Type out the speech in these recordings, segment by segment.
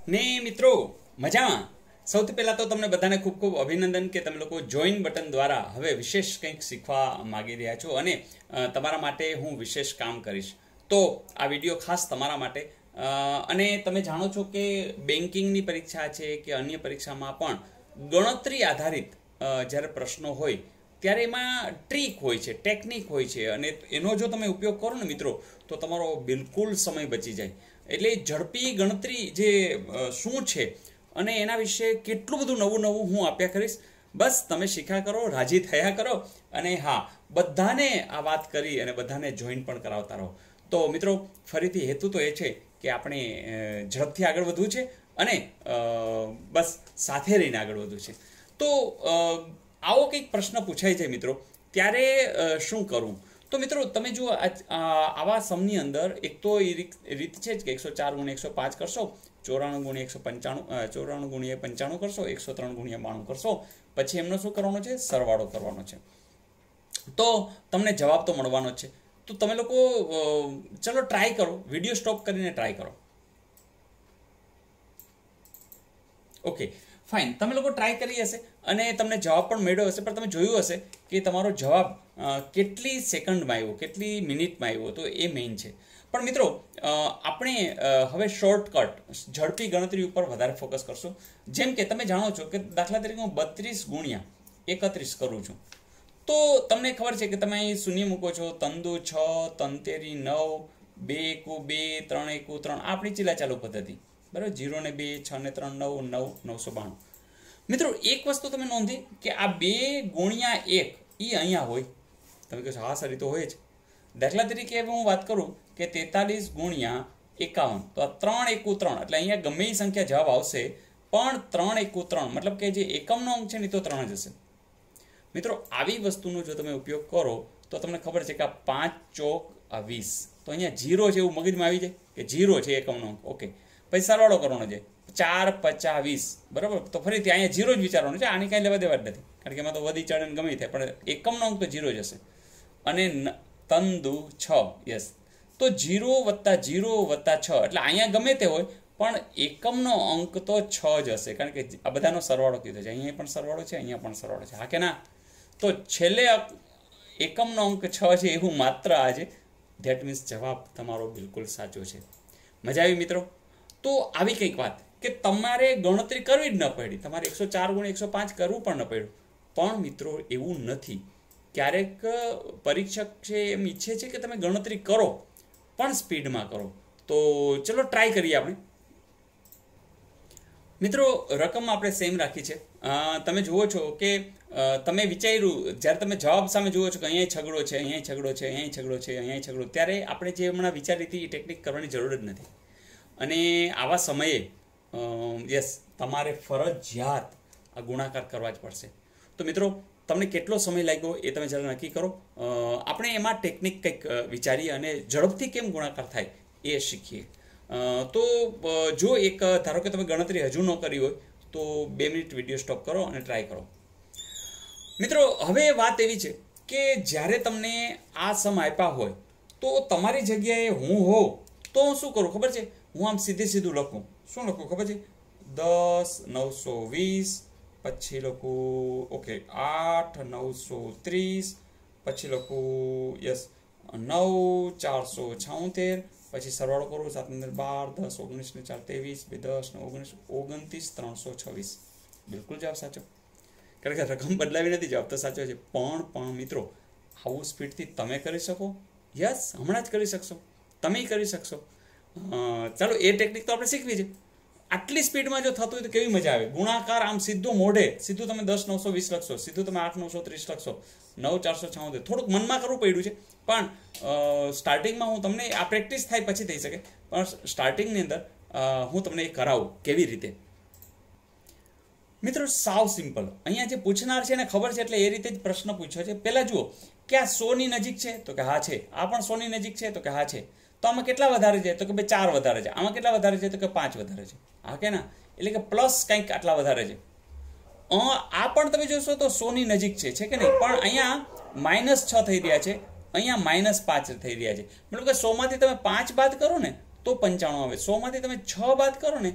ને મિત્રો મજામાં સૌથી પહેલા તો તમને બધાને ખૂબ ખૂબ અભિનંદન કે તમે લોકો જોઈન બટન દ્વારા હવે વિશેષ કંઈક શીખવા માંગી રહ્યા છો અને તમારા માટે હું વિશેષ કામ કરીશ. તો આ વિડિયો ખાસ તમારા માટે અને તમે જાણો છો કે બેન્કિંગની પરીક્ષા છે કે અન્ય પરીક્ષામાં પણ ગણતરી આધારિત જ્યારે પ્રશ્નો હોય ત્યારે એમાં ટ્રીક હોય છે, ટેકનિક હોય છે અને એનો જો તમે ઉપયોગ કરો ને મિત્રો તો તમારો બિલકુલ સમય બચી જાય. એટલે ઝડપી ગણતરી જે શું છે અને એના વિશે કેટલું બધું નવું નવું હું આપ્યા કરીશ. બસ તમે શીખ્યા કરો, રાજી થયા કરો અને હા, બધાને આ વાત કરી અને બધાને જોઈન પણ કરાવતા રહો. તો મિત્રો ફરીથી હેતુ તો એ છે કે આપણે ઝડપથી આગળ વધવું છે અને બસ સાથે રહીને આગળ વધવું છે. તો આવો કંઈક પ્રશ્ન પૂછાય છે મિત્રો ત્યારે શું કરવું? તો મિત્રો તમે જુઓ આવા સમની અંદર એક તો એ રીત છે જ કે 104 ગુણ્યા 105 કરશો, 94 ગુણ્યા 195, 94 ગુણ્યા 95 કરશો, 103 ગુણ્યા 92 કરશો, પછી એમનો શું કરવાનો છે? સરવાળો કરવાનો છે. તો તમને જવાબ તો મળવાનો જ છે. તો તમે લોકો ચલો ટ્રાય કરો, વિડીયો સ્ટોપ કરીને ટ્રાય કરો. ઓકે ફાઇન, તમે લોકો ટ્રાય કરી હશે અને તમને જવાબ પણ મળ્યો હશે, પણ તમે જોયું હશે કે તમારો જવાબ કેટલી સેકન્ડમાં આવ્યો, કેટલી મિનિટમાં આવ્યો, તો એ મેઇન છે. પણ મિત્રો આપણે હવે શોર્ટકટ ઝડપી ગણતરી ઉપર વધારે ફોકસ કરશું. જેમ કે તમે જાણો છો કે દાખલા તરીકે હું 32 ગુણ્યા 31 કરું છું તો તમને ખબર છે કે તમે અહીં શૂન્ય મૂકો છો, તંદુ 6, તંતેરી 9, 2 એકુ 2, 3 એકુ 3, આપણી ચીલા ચાલુ પદ્ધતિ, બરાબર. 0 ને 2, 6 ને 3 9, 992. મિત્રો એક વસ્તુ તમે નોંધી કે આ 2 ગુણ્યા 1 એ અહીંયા હોય. તમે કહો છો હા સર એ તો હોય જ. દાખલા તરીકે હવે હું વાત કરું કે 43 ગુણ્યા 51, તો આ 3 એકુ 3, એટલે અહીંયા ગમે એ સંખ્યા જવાબ આવશે, પણ 3 એકુ 3 મતલબ કે જે એકમનો અંક છે ને તો 3 જ હશે. મિત્રો આવી વસ્તુનો જો તમે ઉપયોગ કરો તો તમને ખબર છે કે આ 5 ચોક 20, તો અહીંયા 0 છે એવું મગજમાં આવી જાય કે 0 છે એકમનો અંક. ઓકે, પછી સરવાળો કરવાનો છે 4 5 20, બરાબર. તો ફરીથી અહીંયા 0 જ વિચારવાનું છે, આની કાંઈ લેવા દેવા જ નથી, કારણ કે એમાં તો વધી ચડે ગમે થાય, પણ એકમનો અંક તો 0 જ હશે. અને તંદુ 6, યસ, તો 0 + 0 + 6, એટલે અહીંયા ગમે તે હોય પણ એકમનો અંક તો 6 જ હશે, કારણ કે આ બધાનો સરવાળો કીધો છે. અહીંયા પણ સરવાળો છે, અહીંયા પણ સરવાળો છે, હા કે ના? તો છેલ્લે એકમનો અંક 6 છે એવું માત્ર આજે, ધેટ મીન્સ જવાબ તમારો બિલકુલ સાચો છે. મજા આવી મિત્રો? તો આવી કંઈક વાત કે તમારે ગણતરી કરવી જ ન પડી, તમારે 104 ગુણ્યા 105 કરવું પણ ન પડ્યું. પણ મિત્રો એવું નથી, ક્યારેક પરીક્ષક છે એમ ઈચ્છે છે કે તમે ગણતરી કરો પણ સ્પીડમાં કરો. તો ચલો ટ્રાય કરીએ આપણે. મિત્રો રકમ આપણે સેમ રાખી છે. તમે જુઓ છો કે તમે વિચાર્યું, જ્યારે તમે જવાબ સામે જુઓ છો કે અહીંયા છગડો છે, અહીંયા છગડો છે, અહીંયા છગડો છે, અહીંયા છગડો, ત્યારે આપણે જે હમણાં વિચારી હતી એ ટેકનિક કરવાની જરૂર જ નથી. અને આવા સમયે યસ, તમારે ફરજિયાત આ ગુણાકાર કરવા જ પડશે. તો મિત્રો તમને કેટલો સમય લાગ્યો એ તમે જરા નક્કી કરો. આપણે એમાં ટેકનિક કંઈક વિચારીએ અને ઝડપથી કેમ ગુણાકાર થાય એ શીખીએ. તો જો એક ધારો કે તમે ગણતરી હજુ ન કરી હોય તો 2 મિનિટ વિડીયો સ્ટોપ કરો અને ટ્રાય કરો. મિત્રો હવે વાત એવી છે કે જ્યારે તમને આ સમ આપ્યા હોય તો તમારી જગ્યાએ હું હોઉં તો હું શું કરું ખબર છે? હું આમ સીધું લખું. શું લખું ખબર છે? 10 920, પછી લખું ઓકે 8 930, પછી લખું યસ 9 476, પછી સરવાળો કરું 7 12, 10 19 ને 4 23, 10 ને 19 29 326. બિલકુલ જવાબ સાચો, કારણ કે રકમ બદલાવી નથી, જવાબ તો સાચો છે. પણ મિત્રો આવું સ્પીડથી તમે કરી શકો? યસ, હમણાં જ કરી શકશો, તમે કરી શકશો. ચાલો એ ટેકનિક તો આપણે શીખવી છે. આટલી સ્પીડમાં જો થતું હોય તો કેવી મજા આવે. ગુણાકાર આમ સીધું મોઢે, સીધું તમે 10 920 લખશો, સીધું તમે 8 930 લખશો, 9 476. થોડુંક મનમાં કરવું પડ્યું છે, પણ સ્ટાર્ટિંગમાં હું તમને આ પ્રેક્ટિસ થાય પછી થઈ શકે, પણ સ્ટાર્ટિંગની અંદર હું તમને એ કરાવું કેવી રીતે. મિત્રો સાવ સિમ્પલ. અહીંયા જે પૂછનાર છે એને ખબર છે એટલે એ રીતે જ પ્રશ્ન પૂછ્યો છે. પહેલા જુઓ કે આ 100 ની નજીક છે તો કે હા છે, આ પણ 100 ની નજીક છે તો કે હા છે. તો આમાં કેટલા વધારે છે? તો કે 4 વધારે છે. આમાં કેટલા વધારે છે? તો કે 5 વધારે છે, હા કે ના? એટલે કે પ્લસ કંઈક આટલા વધારે છે. આ પણ તમે જોશો તો 100 ની નજીક છે કે નહીં? પણ અહીંયા -6 થઈ રહ્યા છે, અહીંયા -5 થઈ રહ્યા છે. મતલબ કે 100 માંથી તમે 5 બાદ કરો ને તો 95 આવે, 100 માંથી તમે 6 બાદ કરો ને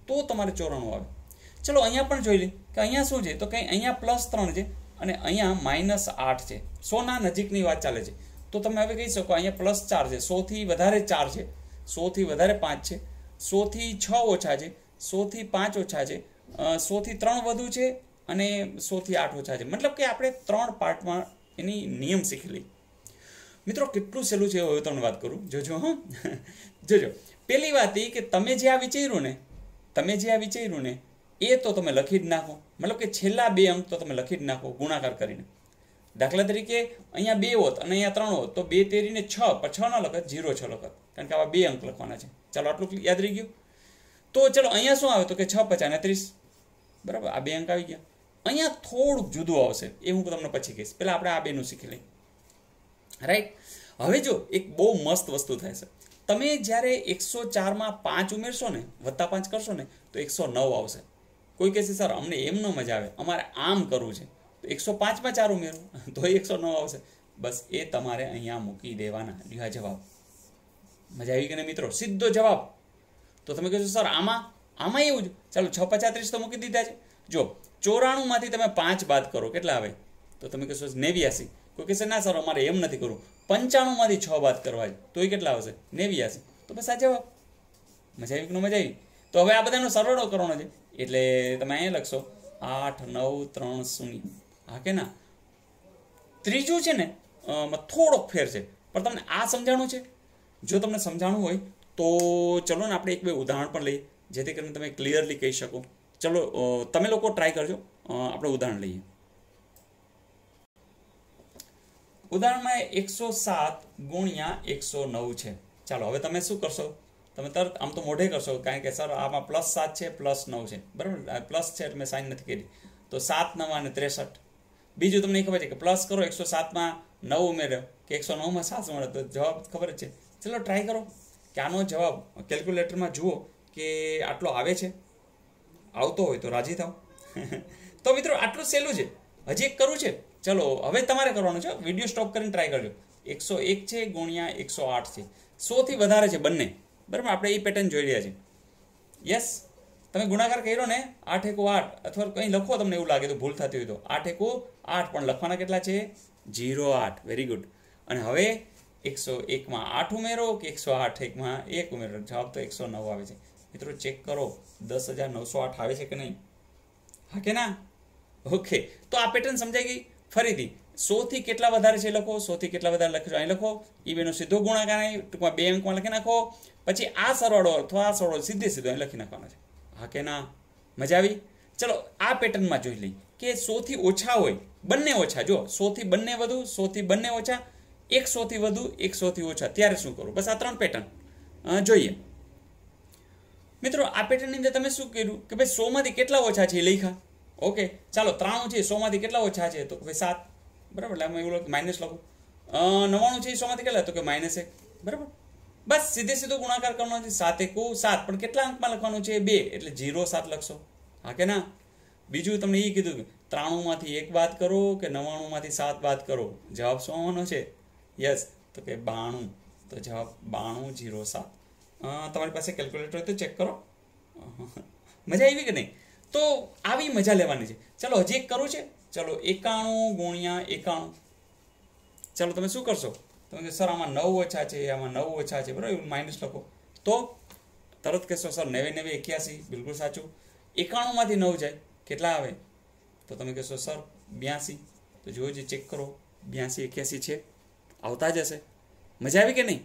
તો તમારે 94 આવે. ચલો અહીંયા પણ જોઈ લે કે અહીંયા શું છે તો કંઈ અહીંયા +3 છે અને અહીંયા -8 છે. 100ના નજીકની વાત ચાલે છે. તો તમે હવે કહી શકો અહીંયા +4 છે, 100 થી વધારે 4 છે, 100 થી વધારે 5 છે, 100 થી 6 ઓછા છે, 100 થી 5 ઓછા છે, 100 થી 3 વધુ છે અને 100 થી 8 ઓછા છે. મતલબ કે આપણે 3 પાર્ટમાં એની નિયમ શીખી લઈ. મિત્રો કેટલું સહેલું છે હવે તમને વાત કરું, જોજો. જોજો, પહેલી વાત એ કે તમે જે આ વિચાર્યું ને એ તો તમે લખી જ નાખો. મતલબ કે છેલ્લા 2 અંક તો તમે લખી જ નાખો ગુણાકાર કરીને. દાખલા તરીકે અહીંયા 2 હોત અને અહીંયા 3 હોત તો 2 તેરીને 6, પણ 6 ના લખત, 0 6 લખત, કારણ કે આવા 2 અંક લખવાના છે. ચાલો આટલું યાદ રહી ગયું. તો ચલો અહીંયા શું આવે તો કે 6 5 અને 30, બરાબર, આ 2 અંક આવી ગયા. અહીંયા થોડુંક જુદું આવશે, એ હું તમને પછી કહીશ. પહેલાં આપણે આ બેનું શીખી લઈએ, રાઈટ. હવે જો એક બહુ મસ્ત વસ્તુ થાય છે. તમે જ્યારે 104માં 5 ઉમેરશો ને, +5 કરશો ને તો 109 આવશે. કોઈ કહેશે સર અમને એમ ન મજા આવે, અમારે આમ કરવું છે, તો 105માં 4 ઉમેરો તો 109 આવશે. બસ એ તમારે અહીંયા મૂકી દેવાના. આ જવાબ મજા આવી કે નહીં મિત્રો? સીધો જવાબ. તો તમે કહેશો સર આમાં એવું જ. ચાલો 6 5 30 તો મૂકી દીધા છે. જો 94માંથી તમે 5 બાદ કરો, કેટલા આવે? તો તમે કહેશો 89. કોઈ કહેશે ના સર અમારે એમ નથી કરવું, 95માંથી 6 બાદ કરવા છે, તો એ કેટલા આવશે? 89. તો બસ આ જવાબ. મજા આવી કે ન મજા આવી? તો હવે આ બધાનો સરવાળો કરવાનો છે, એટલે તમે અહીંયા લખશો 8 9 3 0. હા કે ના? ત્રીજું છે ને થોડોક ફેર છે, પણ તમને આ સમજાણું છે. જો તમને સમજાણું હોય તો ચલો ને આપણે 1 2 ઉદાહરણ પણ લઈએ, જેથી કરીને તમે ક્લિયરલી કહી શકો. ચલો તમે લોકો ટ્રાય કરજો. આપણે ઉદાહરણ લઈએ. ઉદાહરણમાં 107 ગુણ્યા 109 છે. ચાલો હવે તમે શું કરશો? તમે તરત આમ તો મોઢે કરશો, કારણ કે સર આમાં +7 છે +9 છે, બરાબર. પ્લસ છે એટલે મેં સાઇન નથી કરી. તો 7 9 અને 63. બીજું તમને ખબર છે કે પ્લસ કરો 107માં 9 ઉમેર્યો કે 109માં 7 ઉમેર્યો, તો જવાબ ખબર જ છે. ચલો ટ્રાય કરો કે આનો જવાબ કેલ્ક્યુલેટરમાં જુઓ કે આટલો આવે છે. આવતો હોય તો રાજી થાવ. તો મિત્રો આટલું સહેલું છે. હજી એક કરવું છે. ચલો હવે તમારે કરવાનું છે. વિડીયો સ્ટોપ કરીને ટ્રાય કરજો. 101 છે ગુણ્યા 108 છે. 100 થી વધારે છે બંને, બરાબર. આપણે એ પેટર્ન જોઈ રહ્યા છીએ. યસ, તમે ગુણાકાર કર્યો ને 8 1 8 અથવા કંઈ લખો, તમને એવું લાગે તો ભૂલ થતી હોય તો 8 1 8, પણ લખવાના કેટલા છે? 08. Very good. અને હવે 101માં 8 ઉમેરો કે 108માં 1 ઉમેરો, જવાબ તો 109 આવે છે. મિત્રો ચેક કરો 10,908 આવે છે કે નહીં? હા કે ના? ઓકે, તો આ પેટર્ન સમજાઈ ગઈ. ફરીથી 100 થી કેટલા વધારે છે લખો, 100 થી કેટલા વધારે લખજો અહીં લખો. એ બેનો સીધો ગુણાકાર અહીં ટૂંકમાં 2 અંકમાં લખી નાખો. પછી આ સરવાળો અથવા આ સરવાળો સીધે અહીં લખી નાખવાનો છે. હા કે ના? મજા આવી? ચલો આ પેટર્નમાં જોઈ લઈએ કે 100 થી ઓછા હોય, બંને ઓછા. જો 100 થી બંને વધુ, 100 થી બંને ઓછા, 100 થી વધુ, 100 થી ઓછા, ત્યારે શું કરું? બસ આ 3 પેટર્ન જોઈએ. મિત્રો આ પેટર્નની અંદર તમે શું કર્યું કે ભાઈ 100માંથી કેટલા ઓછા છે એ લખ્યા. ઓકે, ચાલો 93 છે 100માંથી કેટલા ઓછા છે તો ભાઈ 7, બરાબર. એટલે આમાં એવું માઇનસ લખું. 99 છે 100માંથી કેટલા તો કે -1, બરાબર. બસ સીધો ગુણાકાર કરવાનો છે. 7 1 7, પણ કેટલા અંકમાં લખવાનું છે? 2, એટલે 0 7 લખશો. હા કે ના? બીજું તમને એ કીધું કે 93માંથી 1 બાદ કરો કે 99માંથી 7 બાદ કરો, જવાબ શું આવવાનો છે? યસ, તો કે 92. તો જવાબ 92 0 7. તમારી પાસે કેલ્ક્યુલેટર હોય તો ચેક કરો. મજા આવી કે નહીં? તો આવી મજા લેવાની છે. ચલો હજી એક કરવું છે. ચલો 91 ગુણ્યા 91. ચાલો તમે શું કરશો? તમે સર આમાં 9 ઓછા છે, આમાં 9 ઓછા છે, બરાબર, માઇનસ લખો. તો તરત કહેશો સર 9 9 81. બિલકુલ સાચું. 91માંથી 9 જાય કેટલા આવે? તો તમે કહેશો સર 82. તો જોજો ચેક કરો, 82 81 છે, આવતા જ હશે. મજા આવી કે નહીં?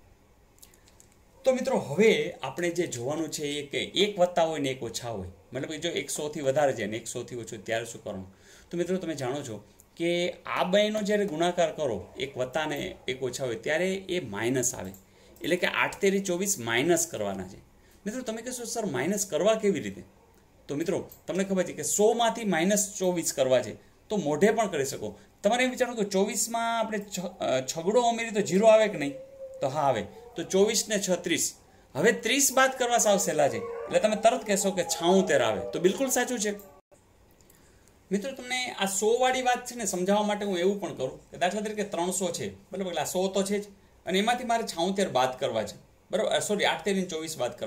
તો મિત્રો હવે આપણે જે જોવાનું છે એ કે 1 વધતા હોય ને 1 ઓછા હોય. મતલબ કે જો 100 થી વધારે છે ને 100 થી ઓછું, ત્યારે શું કરવાનું? તો મિત્રો તમે જાણો છો કે આ બેનો જ્યારે ગુણાકાર કરો 1 વધતા ને 1 ઓછા હોય ત્યારે એ માઇનસ આવે. એટલે કે 8 તેરી 24 માઇનસ કરવાના છે. મિત્રો તમે કહેશો સર માઇનસ કરવા કેવી રીતે? તો મિત્રો તમને ખબર છે કે 100માંથી -24 કરવા છે તો મોઢે પણ કરી શકો. તમારે એમ વિચારો કે 24માં આપણે છગડો ઉમેરી તો 0 આવે કે નહીં? તો હા આવે. તો 24 ને 6 30. હવે 30 બાદ કરવા સાવ સહેલા છે, એટલે તમે તરત કહેશો કે 76 આવે. તો બિલકુલ સાચું છે. મિત્રો તમને આ 100 વાળી વાત છે ને સમજાવવા માટે હું એવું પણ કરું કે દાખલા તરીકે 300 છે, બરાબર, એટલે આ 100 તો છે જ, અને એમાંથી મારે 76 બાદ કરવા છે, બરાબર. સોરી 8 તેરી 24 બાદ કરવા છે.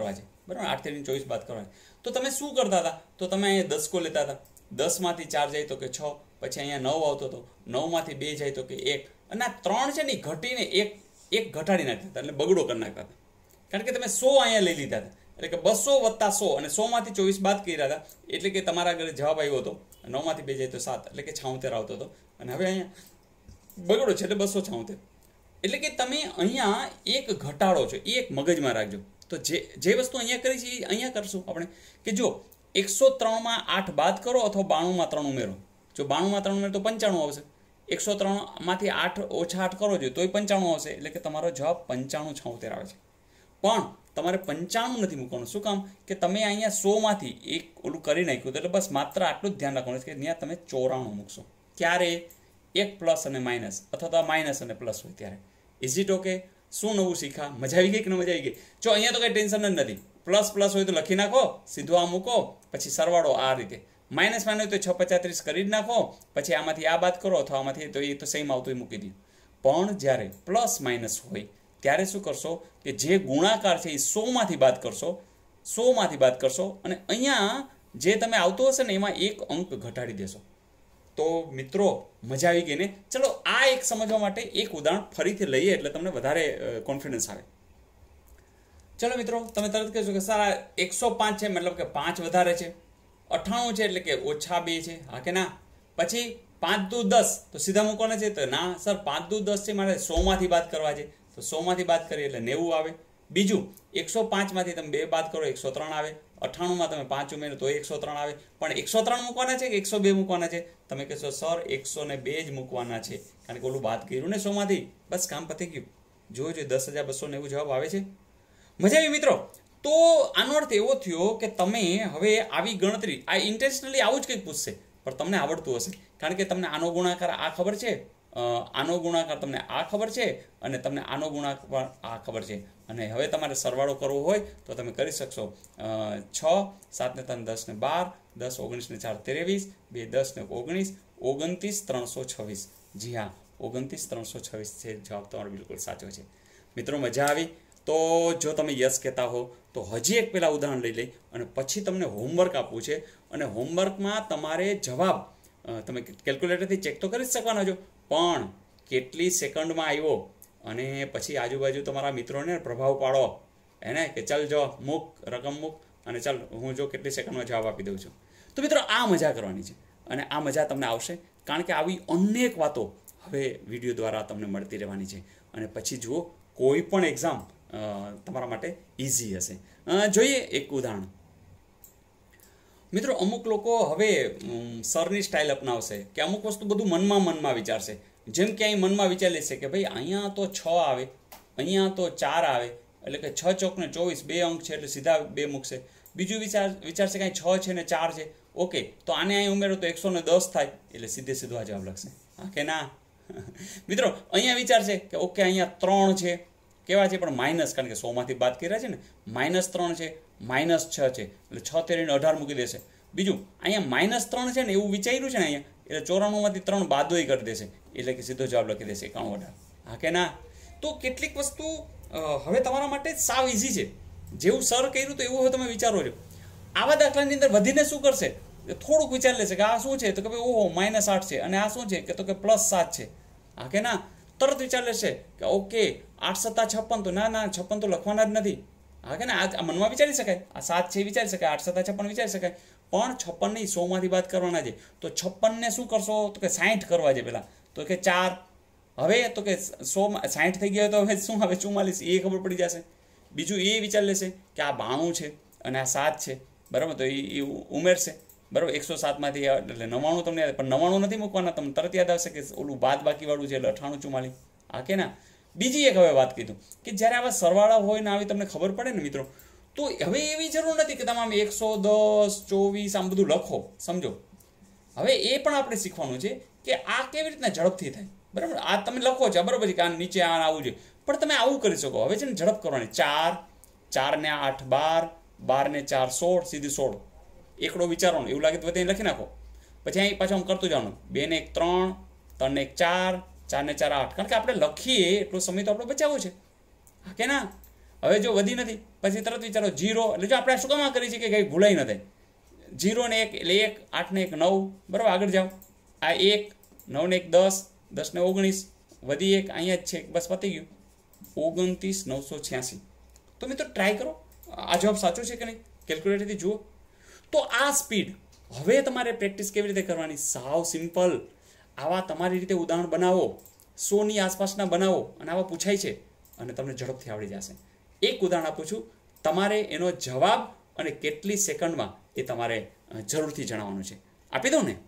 બરાબર, 8 તેરી 24 બાદ કરવાની. તો તમે શું કરતા હતા? તો તમે અહીંયા 10 કો લેતા હતા. 10માંથી 4 જાય તો કે 6, પછી અહીંયા 9 આવતો હતો, 9માંથી 2 જાય તો કે 1, અને આ 3 છે ને ઘટીને એક ઘટાડી નાખતા હતા, એટલે બગડો કરી નાખતા હતા. કારણ કે તમે 100 અહીંયા લઈ લીધા હતા, એટલે કે 200 વત્તા 100, અને 100માંથી 24 બાદ કર્યા હતા, એટલે કે તમારા ઘરે જવાબ આવ્યો હતો 9માંથી 2 જાય તો 7, એટલે કે 76 આવતો હતો. અને હવે અહીંયા બગડો છે એટલે 276. એટલે કે તમે અહીંયા એક ઘટાડો છો, એ એક મગજમાં રાખજો. તો જે વસ્તુ અહીંયા કરી છે એ અહીંયા કરશું આપણે, કે જો 103માં 8 બાદ કરો અથવા 92માં 3 ઉમેરો. જો 92માં 3 ઉમેરો તો 95 આવશે. 103માંથી 8 ઓછા 8 કરો છો તોય 95 આવશે. એટલે કે તમારો જવાબ 95 76 આવે છે. પણ તમારે 95 નથી મૂકવાનું. શું કામ? કે તમે અહીંયા 100માંથી એક ઓલું કરી નાખ્યું, એટલે બસ માત્ર આટલું જ ધ્યાન રાખવાનું કે ત્યાં તમે 94 મૂકશો. ક્યારે? એક પ્લસ અને માઇનસ, અથવા તો માઇનસ અને પ્લસ હોય ત્યારે. Is it okay? શું નવું શીખા? મજા આવી ગઈ કે ન મજા આવી ગઈ? જો અહીંયા તો કંઈ ટેન્શન જ નથી. પ્લસ પ્લસ હોય તો લખી નાખો, સીધું આ મૂકો, પછી સરવાળો આ રીતે. માઇનસ માઇનસ હોય તો 6 35 કરી જ નાખો, પછી આમાંથી આ બાદ કરો, અથવા આમાંથી તો એ તો સેમ આવતું મૂકી દો. પણ જ્યારે પ્લસ માઇનસ હોય ત્યારે શું કરશો? કે જે ગુણાકાર છે એ 100માંથી બાદ કરશો, 100માંથી બાદ કરશો, અને અહીંયા જે તમે આવતો હશે ને એમાં એક અંક ઘટાડી દેશો. તો મિત્રો મજા આવી ગઈ ને? ચલો આ એક સમજવા માટે એક ઉદાહરણ ફરીથી લઈએ એટલે તમને વધારે કોન્ફિડન્સ આવે. ચલો મિત્રો, તમે તરત કહેશો કે સર 105 છે, મતલબ કે 5 વધારે છે. 98 છે એટલે કે ઓછા 2 છે, હા કે ના? પછી 5 દુ 10 તો સીધા મૂકવાના છે, તો ના સર 5 દુ 10 છે, મારે 100માંથી બાદ કરવા છે, તો 100માંથી બાદ કરીએ એટલે 90 આવે. બીજું 105માંથી તમે 2 બાદ કરો 103 આવે. 98માં તમે 5 ઉમેરો તો 103 આવે. પણ 103 મૂકવાના છે કે 102 મૂકવાના છે? તમે કહેશો સર 102 જ મૂકવાના છે, કારણ કે ઓલું બાદ કર્યું ને 100માંથી. બસ કામ પતી ગયું. જોજો 10,290 જવાબ આવે છે. મજા આવી મિત્રો? તો આનો અર્થ એવો થયો કે તમે હવે આવી ગણતરી, આ ઇન્ટેન્શનલી આવું જ કંઈક પૂછશે, પણ તમને આવડતું હશે, કારણ કે તમને આનો ગુણાકાર આ ખબર છે, આનો ગુણાકાર તમને આ ખબર છે, અને તમને આનો ગુણાકાર આ ખબર છે. અને હવે તમારે સરવાળો કરવો હોય તો તમે કરી શકશો. 6 7 ને 3 10 ને 12, 10 19 ને 4 23, 2 10 ને 19, 29 326. જી હા, 29 326 છે જવાબ તમારો, બિલકુલ સાચો છે. મિત્રો મજા આવી? તો જો તમે યસ કહેતા હો તો હજી એક પહેલાં ઉદાહરણ લઈ લઈ, અને પછી તમને હોમવર્ક આપવું છે. અને હોમવર્કમાં તમારે જવાબ તમે કેલ્ક્યુલેટરથી ચેક તો કરી જ શકવાના છો, પણ કેટલી સેકન્ડમાં આવ્યો, અને પછી આજુબાજુ તમારા મિત્રોને પ્રભાવ પાડો એને કે ચાલ જો મૂક, રકમ મૂક, અને ચાલ હું જો કેટલી સેકન્ડમાં જવાબ આપી દઉં છું. તો મિત્રો આ મજા કરવાની છે, અને આ મજા તમને આવશે, કારણ કે આવી અનેક વાતો હવે વિડીયો દ્વારા તમને મળતી રહેવાની છે. અને પછી જુઓ કોઈ પણ એક્ઝામ તમારા માટે ઇઝી હશે. જોઈએ એક ઉદાહરણ. મિત્રો અમુક લોકો હવે સરની સ્ટાઇલ અપનાવશે કે અમુક વસ્તુ બધું મનમાં વિચારશે. જેમ કે અહીં મનમાં વિચારી લેશે કે ભાઈ અહીંયા તો 6 આવે, અહીંયા તો 4 આવે, એટલે કે 6 ચોક ને 24, 2 અંક છે એટલે સીધા 2 મૂકશે. બીજું વિચારશે કે અહીં 6 છે ને 4 છે, ઓકે તો આને અહીં ઉમેરો તો 110 થાય, એટલે સીધો આ જવાબ લખશે, હા કે ના? મિત્રો અહીંયા વિચારશે કે ઓકે અહીંયા 3 છે, કેવા છે પણ માઇનસ, કારણ કે 100માંથી બાદ કર્યા છે ને, -3 છે, -6 છે, એટલે 6 તેરીને 18 મૂકી દેશે. બીજું અહીંયા -3 છે ને એવું વિચાર્યું છે ને અહીંયા, એટલે 94માંથી 3 બાદોય કરી દેશે, એટલે કે સીધો જવાબ લખી દેશે 91, હા કે ના? તો કેટલીક વસ્તુ હવે તમારા માટે સાવ ઇઝી છે. જેવું સર કર્યું તો એવું હવે તમે વિચારો છો. આવા દાખલાની અંદર વધીને શું કરશે? થોડુંક વિચાર લેશે કે આ શું છે, તો કે ભાઈ ઓહો -8 છે, અને આ શું છે કે તો કે +7 છે, હા કે ના? તરત વિચાર લેશે કે ઓકે 8 + 7 = 56, તો ના 56 તો લખવાના જ નથી, હા કે ના? આ મનમાં વિચારી શકાય, આ 7 છે વિચારી શકાય, 8 + 7 = 56 વિચારી શકાય, પણ 56 નહીં 100માંથી બાદ કરવાના છે. તો 56 ને શું કરશો? તો કે 60 કરવા છે પહેલાં, તો કે 4. હવે તો કે 100 60 થઈ ગયા તો હવે શું આવે? 44, એ ખબર પડી જશે. બીજું એ વિચાર લેશે કે આ 92 છે અને આ 7 છે, બરાબર? તો એ ઉમેરશે, બરાબર? 107માંથી એટલે 99 તમને યાદ, પણ 99 નથી મૂકવાના, તમને તરત યાદ આવશે કે ઓલું બાદ બાકીવાળું છે એટલે 98 44, હા કે ના? બીજી એક હવે વાત કીધું કે જ્યારે આવા સરવાળા હોય ને આવી તમને ખબર પડે ને મિત્રો, તો હવે એવી જરૂર નથી કે તમે આમ 110 24 આમ બધું લખો, સમજો. હવે એ પણ આપણે શીખવાનું છે કે આ કેવી રીતના ઝડપથી થાય, બરાબર? આ તમે લખો છો બરાબર છે કે આ નીચે આ આવું છે, પણ તમે આવું કરી શકો. હવે છે ને ઝડપ કરવાની, 4 4 ને 8 12, 12 ને 4 16, સીધી 16. એકડો વિચારવાનો, એવું લાગે તો બધે લખી નાખો. પછી અહીં પાછું આમ કરતું જવાનું, 2 ને 1 3, 3 ને 1 4, 4 ને 4 8, કારણ કે આપણે લખીએ એટલો સમય તો આપણે બચાવવો છે, હા કે ના? હવે જો વધી નથી પછી તરત વિચારો 0, એટલે જો આપણે શું કામ આ કરી છે કે કંઈ ભૂલાઈ ન થાય. 0 ને 1 એટલે 1, 8 ને 1 9, બરાબર. આગળ જાઓ, આ 1, 9 ને 1 10, 10 ને 19, વધી 1 અહીંયા જ છે, બસ પતી ગયું. 29,986. તો મિત્રો ટ્રાય કરો, આ જવાબ સાચો છે કે નહીં, કેલ્ક્યુલેટરથી જુઓ. તો આ સ્પીડ હવે તમારે પ્રેક્ટિસ કેવી રીતે કરવાની, સાવ સિમ્પલ. આવા તમારી રીતે ઉદાહરણ બનાવો, 100 ની આસપાસના બનાવો અને આવા પૂછાય છે અને તમને ઝડપથી આવડી જશે. એક ઉદાહરણ આપું છું, તમારે એનો જવાબ અને કેટલી સેકન્ડમાં એ તમારે જરૂરથી જણાવવાનું છે. આપી દઉં ને?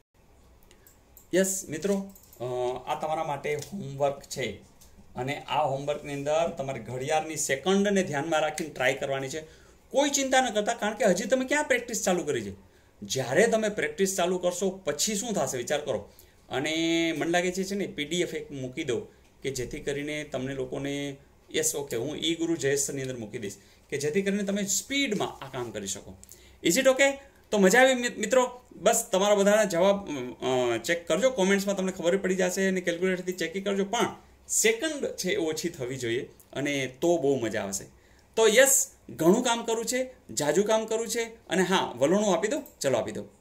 યસ મિત્રો, આ તમારા માટે હોમવર્ક છે અને આ હોમવર્કની અંદર તમારે ઘડિયાળની સેકન્ડને ધ્યાનમાં રાખીને ટ્રાય કરવાની છે. કોઈ ચિંતા ન કરતા, કારણ કે હજી તમે ક્યાં પ્રેક્ટિસ ચાલુ કરી છે. જ્યારે તમે પ્રેક્ટિસ ચાલુ કરશો પછી શું થશે વિચાર કરો. અને મને લાગે છે ને PDF એક મૂકી દઉં કે જેથી કરીને તમને લોકોને, યસ ઓકે, હું ગુરુ જયેશની અંદર મૂકી દઈશ કે જેથી કરીને તમે સ્પીડમાં આ કામ કરી શકો. Is it okay? તો મજા આવી મિત્રો? બસ તમારા બધાના જવાબ ચેક કરજો, કોમેન્ટ્સમાં તમને ખબર પડી જશે અને કેલ્ક્યુલેટરથી ચેક કરજો, પણ સેકન્ડ છે ઓછી થવી જોઈએ અને તો બહુ મજા આવશે. તો યસ, ઘણું કામ કરવું છે, જાજુ કામ કરવું છે. અને હા, વલોણું આપી દઉં, ચલો આપી દઉં.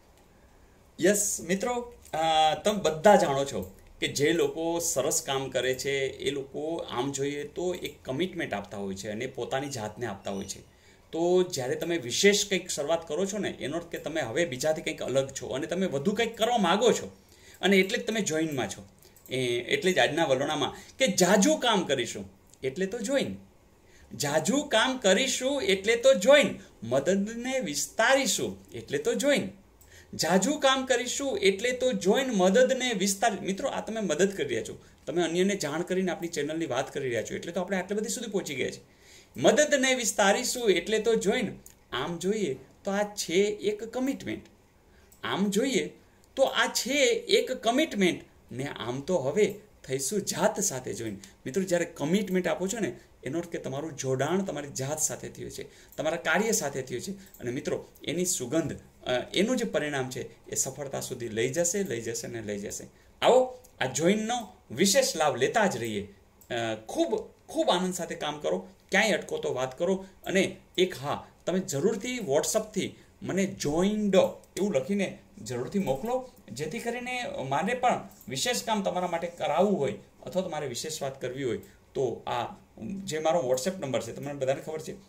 યસ મિત્રો, તમે બધા જાણો છો કે જે લોકો સરસ કામ કરે છે એ લોકો આમ જોઈએ તો એક કમિટમેન્ટ આપતા હોય છે અને પોતાની જાતને આપતા હોય છે. તો જ્યારે તમે વિશેષ કંઈક શરૂઆત કરો છો ને, એનો અર્થ કે તમે હવે બીજાથી કંઈક અલગ છો અને તમે વધુ કંઈક કરવા માગો છો અને એટલે જ તમે જોઈનમાં છો. એટલે જ આજના વલોણામાં કે જાજુ કામ કરીશું એટલે તો જોઈન, જાજુ કામ કરીશું એટલે તો જોઈન, મદદને વિસ્તારીશું એટલે તો જોઈન, જાજુ કામ કરીશું એટલે તો જોઈન, મદદને વિસ્તાર. મિત્રો, આ તમે મદદ કરી રહ્યા છો, તમે અન્યને જાણ કરીને આપણી ચેનલની વાત કરી રહ્યા છો, એટલે તો આપણે આટલા બધી સુધી પહોંચી ગયા છે. મદદને વિસ્તારીશું એટલે તો જોઈન. આમ જોઈએ તો આ છે એક કમિટમેન્ટ, આમ જોઈએ તો આ છે એક કમિટમેન્ટ ને આમ તો હવે થઈશું જાત સાથે જોઈન. મિત્રો, જ્યારે કમિટમેન્ટ આપો છો ને, એનો અર્થ કે તમારું જોડાણ તમારી જાત સાથે થયું છે, તમારા કાર્ય સાથે થયું છે અને મિત્રો એની સુગંધ, એનું જે પરિણામ છે એ સફળતા સુધી લઈ જશે ને લઈ જશે. આવો આ જોઈનનો વિશેષ લાભ લેતા જ રહીએ. ખૂબ ખૂબ આનંદ સાથે કામ કરો, ક્યાંય અટકો તો વાત કરો. અને એક હા, તમે જરૂરથી વોટ્સઅપથી મને જોઈન્ડ એવું લખીને જરૂરથી મોકલો, જેથી કરીને મારે પણ વિશેષ કામ તમારા માટે કરાવવું હોય અથવા તમારે વિશેષ વાત કરવી હોય તો આ જે મારો વોટ્સએપ નંબર છે તમને બધાને ખબર છે,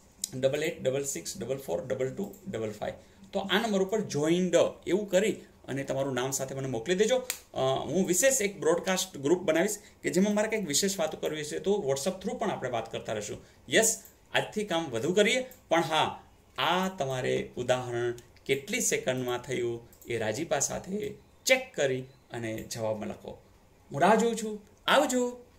8866442255. તો આ નંબર ઉપર જોઈન્ડ એવું કરી અને તમારું નામ સાથે મને મોકલી દેજો. હું વિશેષ એક બ્રોડકાસ્ટ ગ્રુપ બનાવીશ કે જેમાં મારે કંઈક વિશેષ વાતો કરવી છે, તો વોટ્સઅપ થ્રુ પણ આપણે વાત કરતા રહીશું. યસ, આજથી કામ વધુ કરીએ, પણ હા, આ તમારે ઉદાહરણ કેટલી સેકન્ડમાં થયું એ રાજીપા સાથે ચેક કરી અને જવાબમાં લખો. હું રાહ જોઉં છું. આવજો.